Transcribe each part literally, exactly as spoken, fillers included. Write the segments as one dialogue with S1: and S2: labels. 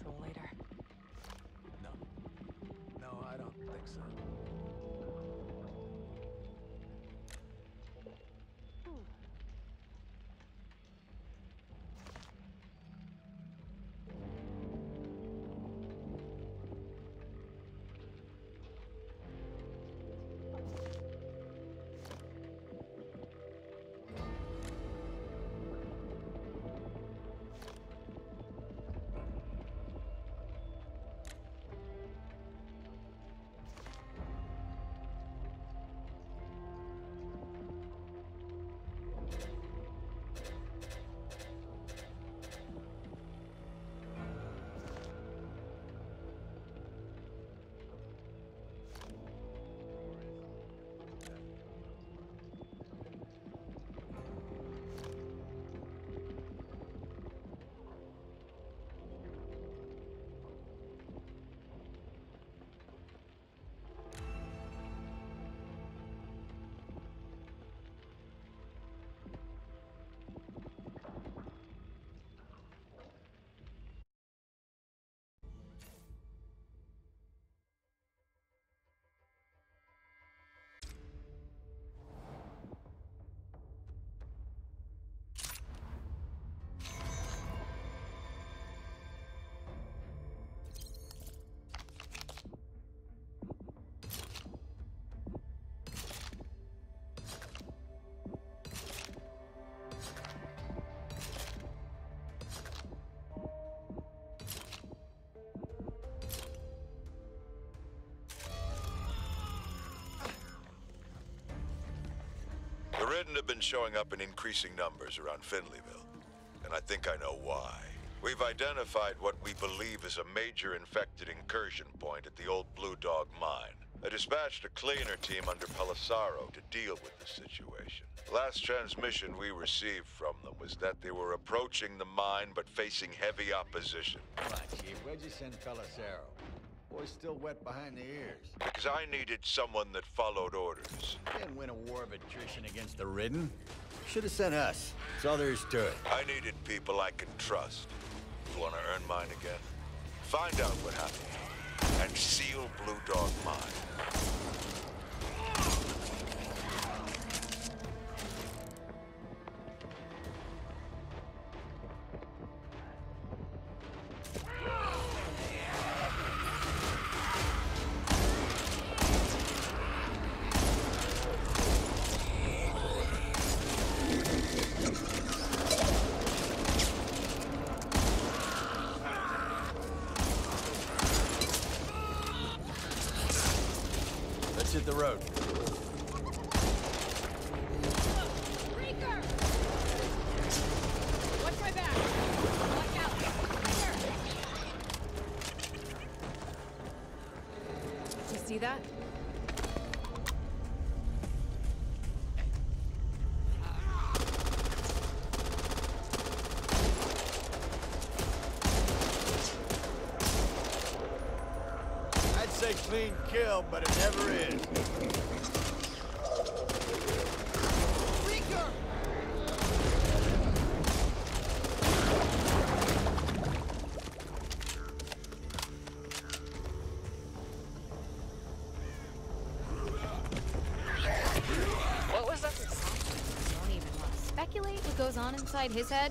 S1: patrol later.
S2: No. No, I don't think so.
S3: The Ridden have been showing up in increasing numbers around Finleyville, and I think I know why. We've identified what we believe is a major infected incursion point at the old Blue Dog mine. I dispatched a cleaner team under Pelissaro to deal with the situation. Last transmission we received from them was that they were approaching the mine but facing heavy opposition.
S4: Come on, Chief. Where'd you send Pelissaro? Boy's still wet behind the ears.
S3: Because I needed someone that followed orders.
S4: Didn't win a war of attrition against the Ridden. Should have sent us. That's all there is to it.
S3: I needed people I could trust. You want to earn mine again? Find out what happened and seal Blue Dog mine.
S4: Hit the road.
S1: Reeker! Watch my back! Watch out! Here! Did you see that?
S4: I'd say clean kill, but it never is.
S1: Reeker! What was that? Don't even want to speculate what goes on inside his head.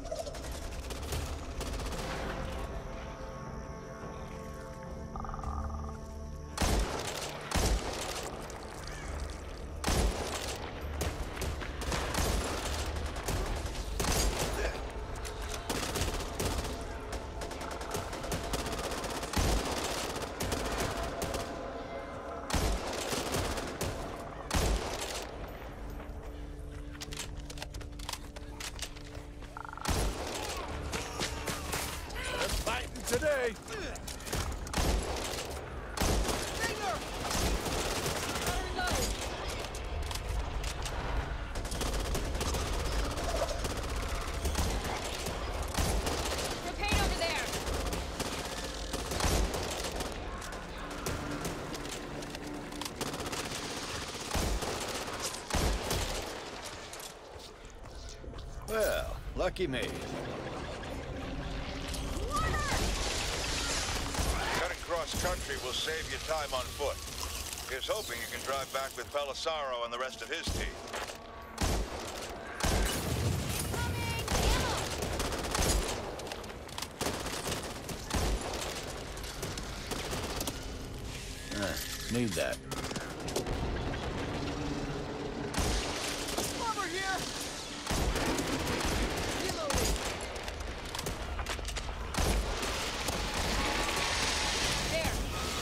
S4: Today.
S5: Well, lucky me.
S3: across country will save you time on foot. Here's hoping you can drive back with Pelissaro and the rest of his team.
S4: Uh, need that.
S2: Over here! Reloading!
S1: There.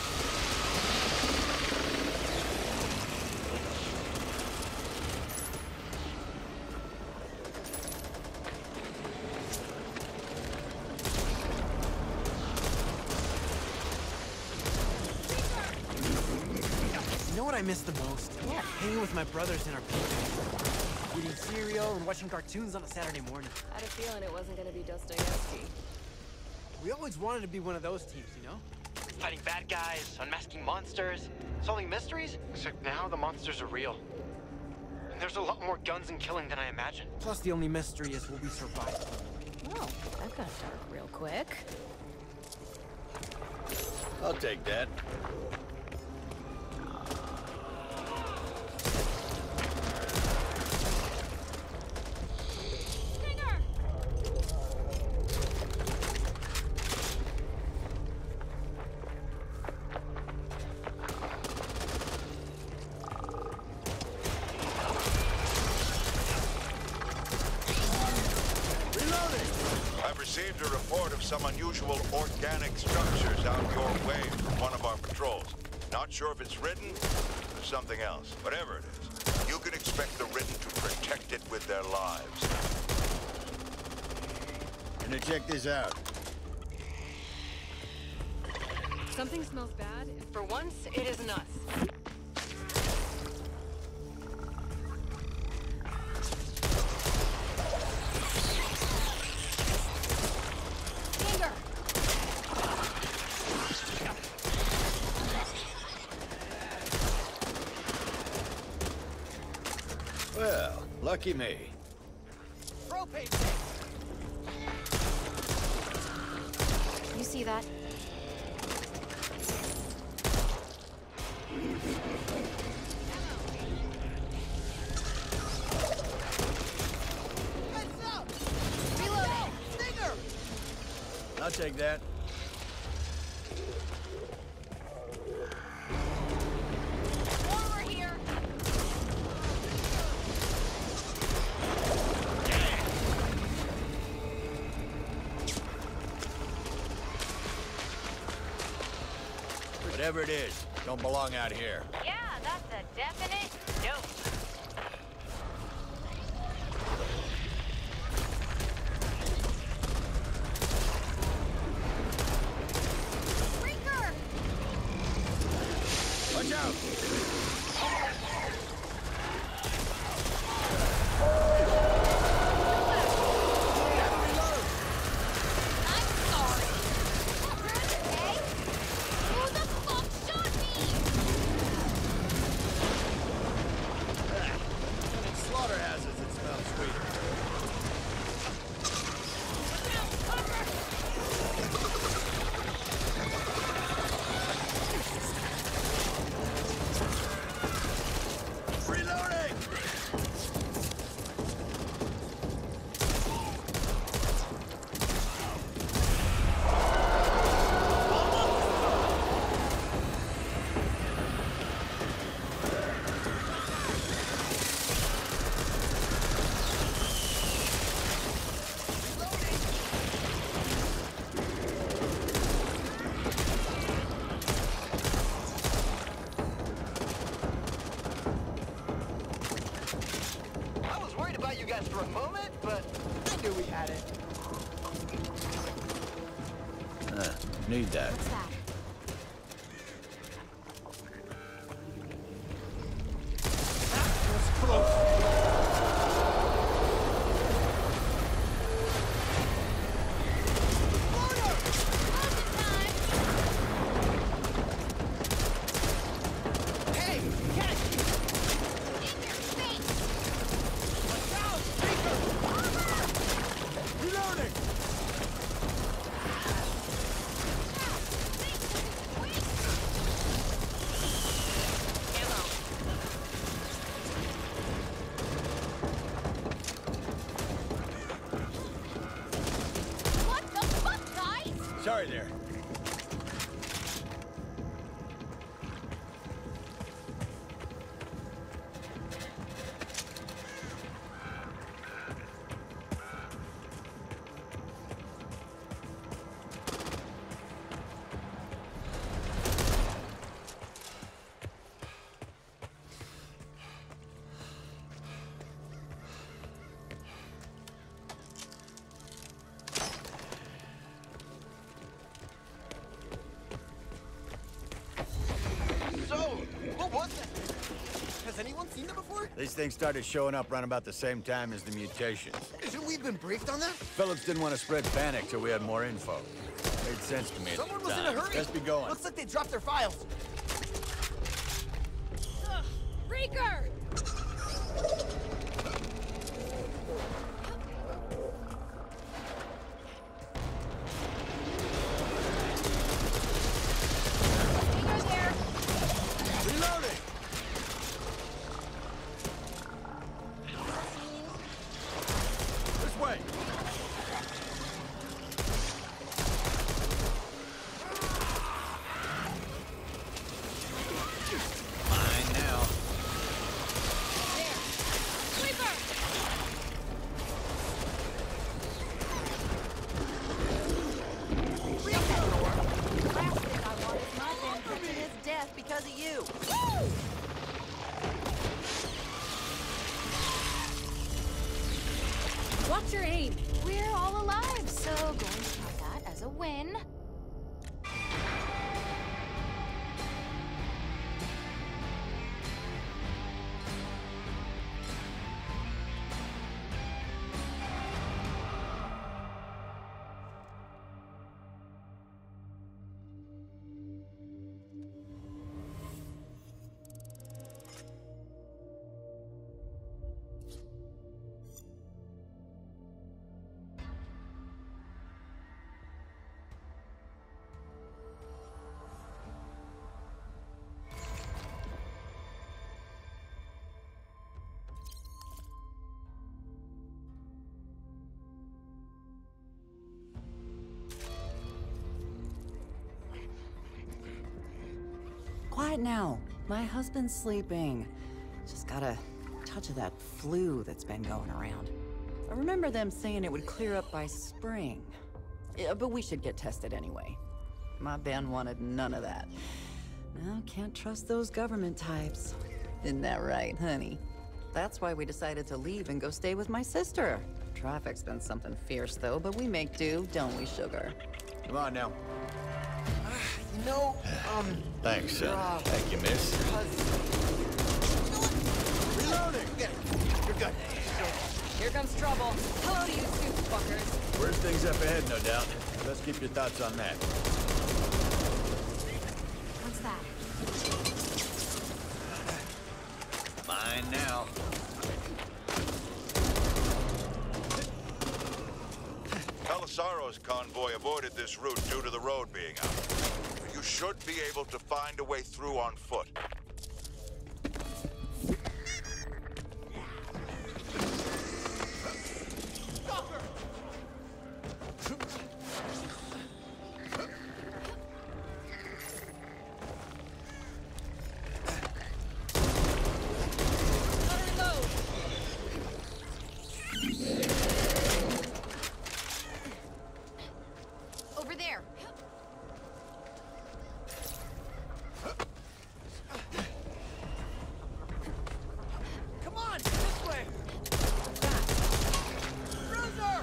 S2: You know what I miss the most?
S1: What?
S2: Hanging with my brothers in our picnic. Eating cereal and watching cartoons on a Saturday morning.
S5: I had a feeling it wasn't gonna be Dostoevsky.
S2: We always wanted to be one of those teams, you know?
S6: Fighting bad guys, unmasking monsters, solving mysteries. Except now the monsters are real. And there's a lot more guns and killing than I imagined.
S2: Plus the only mystery is will we survive?
S1: Oh, that got dark real quick.
S4: I'll take that.
S3: I've received a report of some unusual organic structures out your way from one of our patrols. Not sure if it's Ridden or something else. Whatever it is, you can expect the Ridden to protect it with their lives.
S4: Gonna check this out.
S5: Something smells bad, and for once, it isn't us.
S1: Finger!
S4: Well, lucky me.
S2: Propane!
S1: You see that?
S2: Heads up!
S1: Reloading!
S2: Stinger!
S4: I'll take that.
S1: Over here!
S4: Whatever it is, don't belong out here.
S1: Yeah, that's a definite no. Freaker!
S4: Watch out!
S1: I'm sorry. Hey? Who the fuck shot me?
S4: In slaughterhouses, it smells sweeter. Reloading!
S6: I was worried about you guys for a moment, but
S2: I knew we had it.
S4: Uh, need that.
S1: What's that?
S2: That's close. Hey, catch!
S1: In your face!
S2: Down! Speaker! Reloading!
S1: Think
S4: Sorry there. These things started showing up around about the same time as the mutations.
S2: Hasn't we been briefed on that?
S4: Phillips didn't want to spread panic till we had more info. Made sense to me at
S2: Someone
S4: the
S2: was
S4: time.
S2: in a hurry.
S4: Let's be going.
S2: Looks like they dropped their files.
S5: Ugh, Breaker!
S1: Fingers there.
S4: Reloading! This way! Mine now.
S5: Sweeper!
S7: Last thing I want is my man put to his death because of you.
S5: Watch your aim.
S1: We're all alive, so going to count that as a win.
S7: Quiet now. My husband's sleeping. Just got a touch of that flu that's been going around. I remember them saying it would clear up by spring. Yeah, but we should get tested anyway. My Ben wanted none of that. Now, can't trust those government types. Isn't that right, honey? That's why we decided to leave and go stay with my sister. Traffic's been something fierce, though, but we make do, don't we, sugar?
S4: Come on now.
S2: You know, um...
S4: Thanks, son.
S2: Uh,
S4: Thank you, miss.
S2: Reloading! Get it. You're good.
S5: Here comes trouble. Hello to you two fuckers.
S4: Worst things up ahead, no doubt. Let's keep your thoughts on that.
S1: What's that?
S4: Mine now.
S3: Belisaro's convoy avoided this route due to the road being out. You should be able to find a way through on foot.
S1: Over there.
S2: Come on! This way! Bruiser!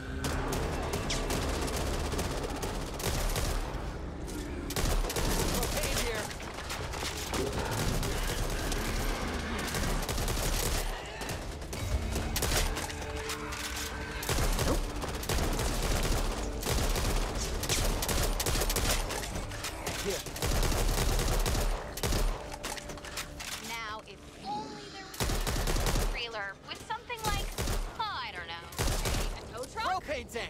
S2: Propane here.
S1: Now, if only there was a trailer with something like, oh, I don't know, a tow truck?
S2: Propane tank!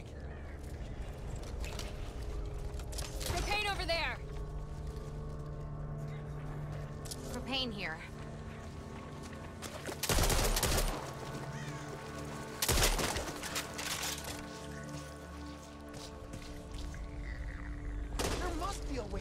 S5: Propane over there.
S1: Propane here.
S2: wait.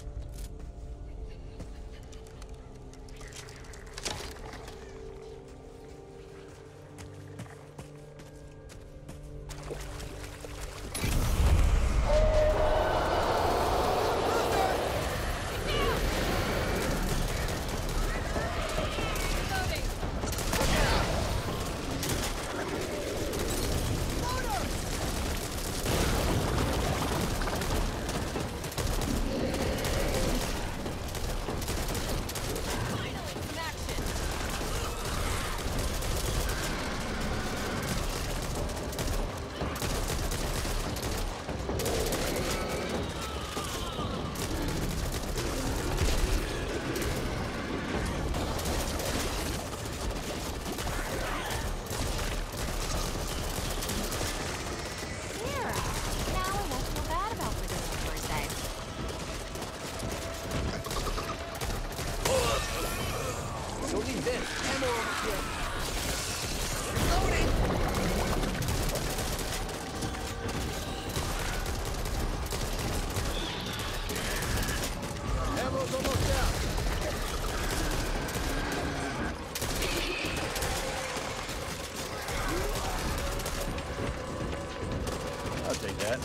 S4: I'll take that.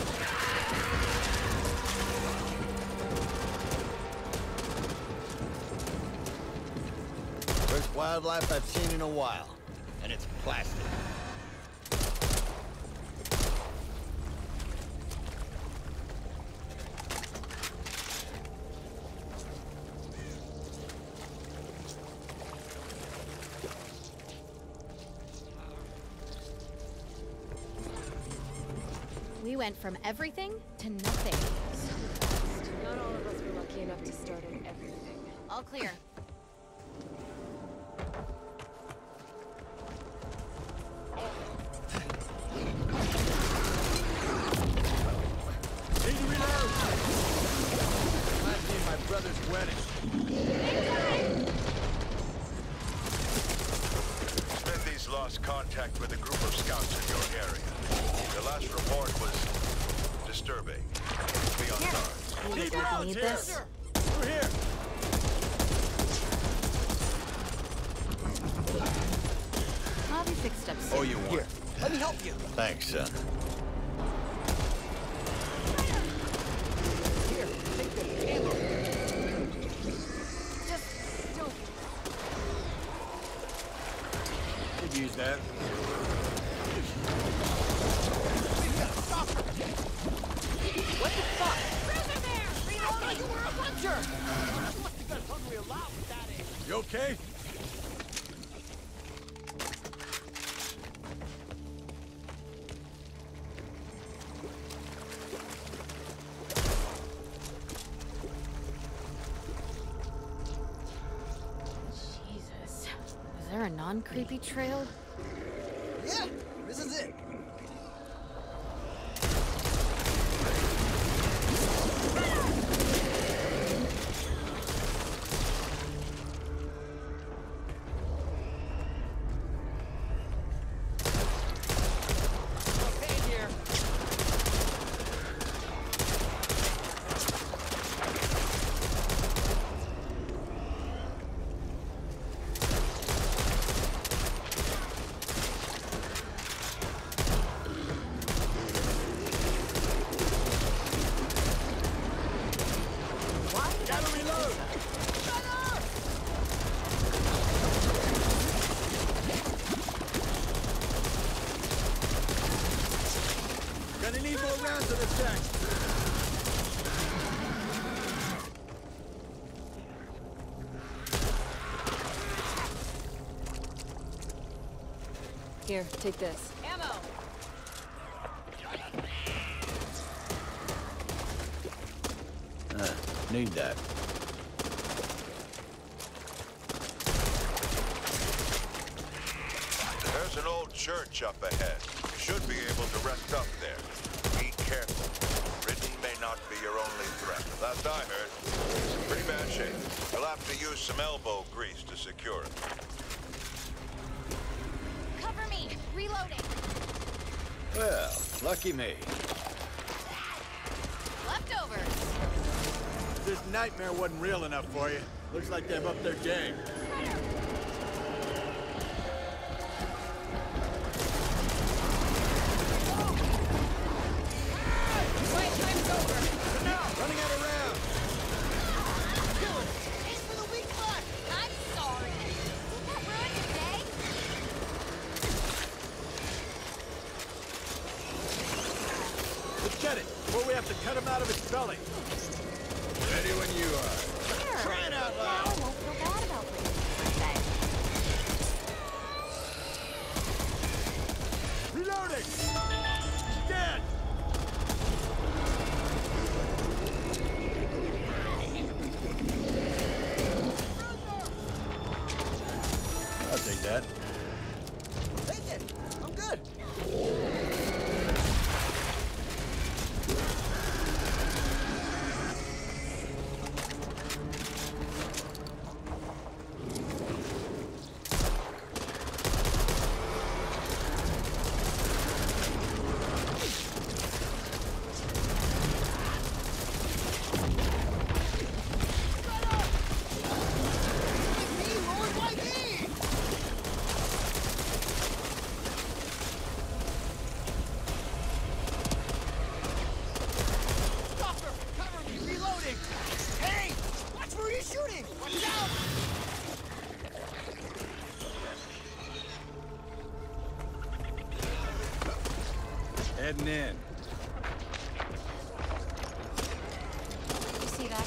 S4: First wildlife I've seen in a while, and it's plastic.
S1: We went from everything to nothing.
S5: So fast. Not all of us were lucky enough to start at everything.
S1: All clear.
S4: Need to reload! Reminds me of my brother's wedding.
S3: Smithy's lost contact with a group of scouts in your area. The last report was disturbing. Be on guard.
S1: You
S4: Keep
S1: think
S4: out,
S1: we need
S4: here.
S1: this?
S4: We're here.
S1: I'll be fixed up soon.
S4: Oh, you want?
S2: Here, let me help you.
S4: Thanks, son.
S2: Here, take this ammo. Just don't.
S4: Could use that.
S2: What the fuck? Prison there! Reloading! You were a butcher! You must have got hungry a lot with that aim.
S4: You okay?
S1: Jesus. Was there a non-creepy trail?
S2: Yeah, this is it. Okay, here.
S4: Gotta reload! Gonna need more rounds of this tank.
S5: Here, take this.
S1: Ammo!
S4: Uh, need that.
S3: There's an old church up ahead. You should be able to rest up there. Be careful. Ridden may not be your only threat. Last I heard, it's in pretty bad shape. You'll have to use some elbow grease to secure it.
S1: Cover me! Reloading!
S4: Well, lucky me.
S1: Leftovers!
S4: this nightmare wasn't real enough for you. Looks like they've upped their game.
S5: Quiet time is over.
S4: Running out of rounds.
S2: Aim for the weak spot!
S1: I'm sorry. Did that ruin your day?
S4: Let's get it, before we have to cut him out of its belly. Ready when you are.
S1: Here.
S4: Crying out
S1: Now
S4: loud.
S1: I won't feel bad about putting it in my bag.
S4: Reloading! He's dead! I'll take that.
S2: Take it! I'm good!
S4: Heading in.
S1: You see that?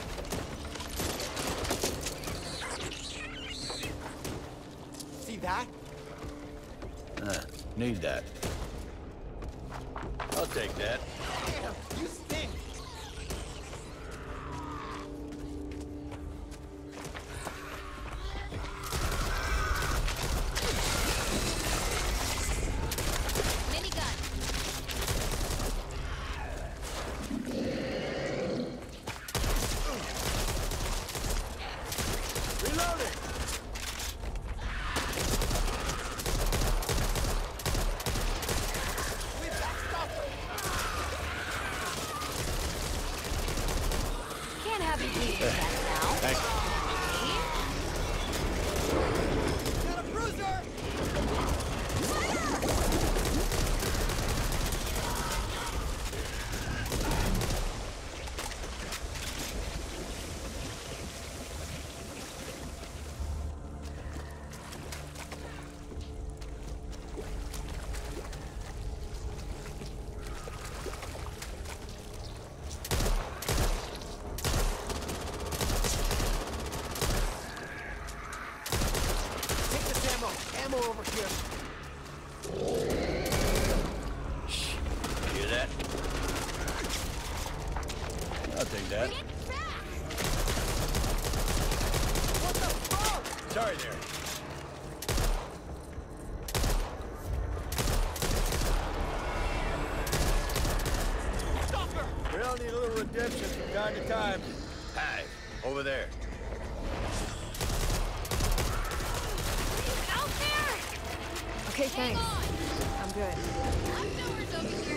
S2: See that?
S4: Uh, need that. I'll take that.
S2: Damn, you stink!
S1: Minigun.
S4: Reloading!
S2: We've got Stopper!
S1: Can't have you bleeding to death now.
S4: Thanks.
S2: Got a bruiser! Take this ammo! Ammo over here!
S4: Hear that? I'll take that.
S2: What the fuck?
S4: Sorry there.
S2: Stopper!
S4: We all need a little redemption from time to time. Hi, over there.
S1: Out there!
S5: Okay,
S1: Hang
S5: thanks.
S1: on!
S5: I'm good.
S1: Leftovers over here.